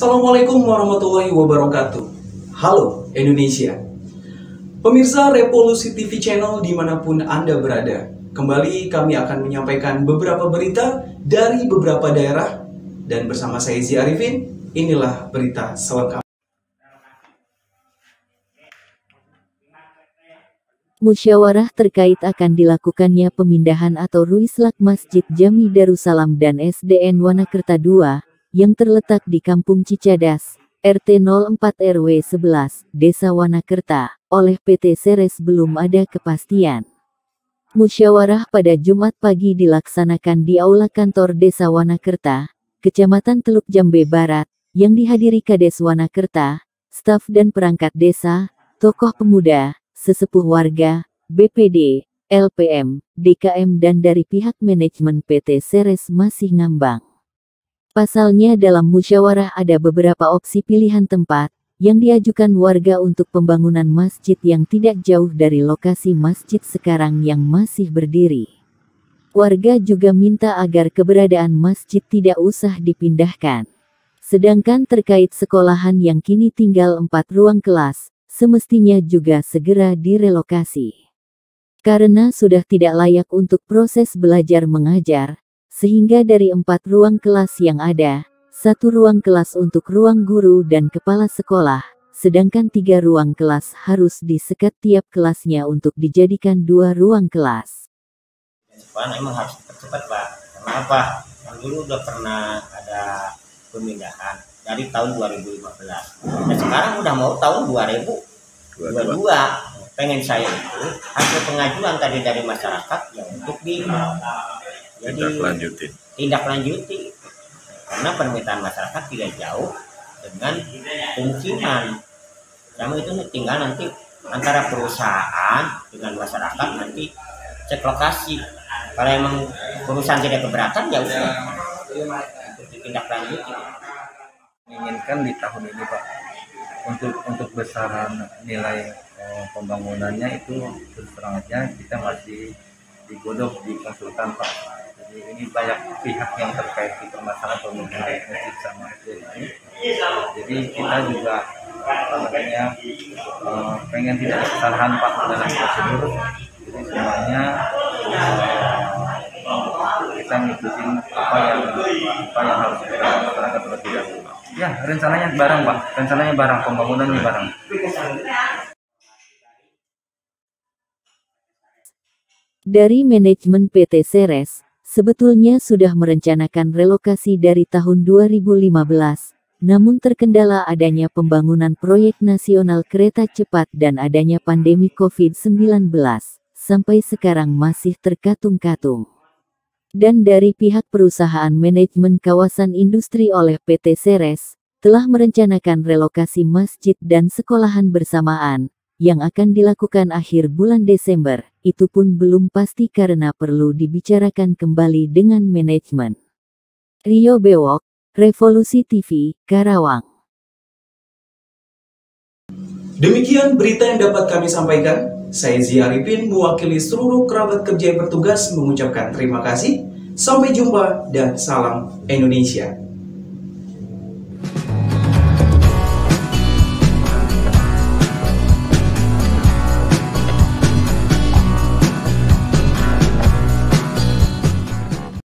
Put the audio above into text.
Assalamualaikum warahmatullahi wabarakatuh. Halo Indonesia. Pemirsa Revolusi TV Channel dimanapun Anda berada, kembali kami akan menyampaikan beberapa berita dari beberapa daerah. Dan bersama saya Zi Arifin, inilah berita selengkapnya. Musyawarah terkait akan dilakukannya pemindahan atau ruislak Masjid Jami Darussalam dan SDN Wanakerta II, yang terletak di Kampung Cicadas, RT 04 RW 11, Desa Wanakerta, oleh PT Ceres belum ada kepastian. Musyawarah pada Jumat pagi dilaksanakan di Aula Kantor Desa Wanakerta, Kecamatan Teluk Jambe Barat, yang dihadiri Kades Wanakerta, staf dan perangkat desa, tokoh pemuda, sesepuh warga, BPD, LPM, DKM dan dari pihak manajemen PT Ceres masih ngambang. Pasalnya dalam musyawarah ada beberapa opsi pilihan tempat, yang diajukan warga untuk pembangunan masjid yang tidak jauh dari lokasi masjid sekarang yang masih berdiri. Warga juga minta agar keberadaan masjid tidak usah dipindahkan. Sedangkan terkait sekolahan yang kini tinggal 4 ruang kelas, semestinya juga segera direlokasi. Karena sudah tidak layak untuk proses belajar mengajar, sehingga dari 4 ruang kelas yang ada, 1 ruang kelas untuk ruang guru dan kepala sekolah, sedangkan 3 ruang kelas harus disekat tiap kelasnya untuk dijadikan 2 ruang kelas. Sekarang emang harus dipercepat, Pak. Kenapa? Yang dulu udah pernah ada pemindahan dari tahun 2015. Dan sekarang udah mau tahun 2022. Pengen saya itu hasil pengajuan tadi dari masyarakat yang untuk tindak lanjuti. Karena permintaan masyarakat tidak jauh dengan pemukiman. Kamu itu tinggal nanti antara perusahaan dengan masyarakat nanti cek lokasi. Kalau emang perusahaan tidak keberatan ya udah untuk tindak lanjuti. Menginginkan di tahun ini, Pak, untuk besaran nilai pembangunannya itu terus terang aja kita masih digodok di konsultan, Pak. Jadi ini banyak pihak yang terkait di permasalahan pemindahan masjid sama SDN. Jadi kita juga pengen tidak ada kesalahan, Pak, dalam prosedur. Jadi semuanya kita ngikutin apa yang harus kita laksanakan terlebih dahulu. Ya, rencananya bareng, Pak. Rencananya bareng, pembangunannya bareng. Dari manajemen PT Ceres, sebetulnya sudah merencanakan relokasi dari tahun 2015, namun terkendala adanya pembangunan proyek nasional kereta cepat dan adanya pandemi COVID-19, sampai sekarang masih terkatung-katung. Dan dari pihak perusahaan manajemen kawasan industri oleh PT Ceres, telah merencanakan relokasi masjid dan sekolahan bersamaan, yang akan dilakukan akhir bulan Desember, itu pun belum pasti karena perlu dibicarakan kembali dengan manajemen. Rio Bewok, Revolusi TV, Karawang. Demikian berita yang dapat kami sampaikan. Saya Zi Arifin mewakili seluruh kerabat kerja yang bertugas mengucapkan terima kasih. Sampai jumpa dan salam Indonesia.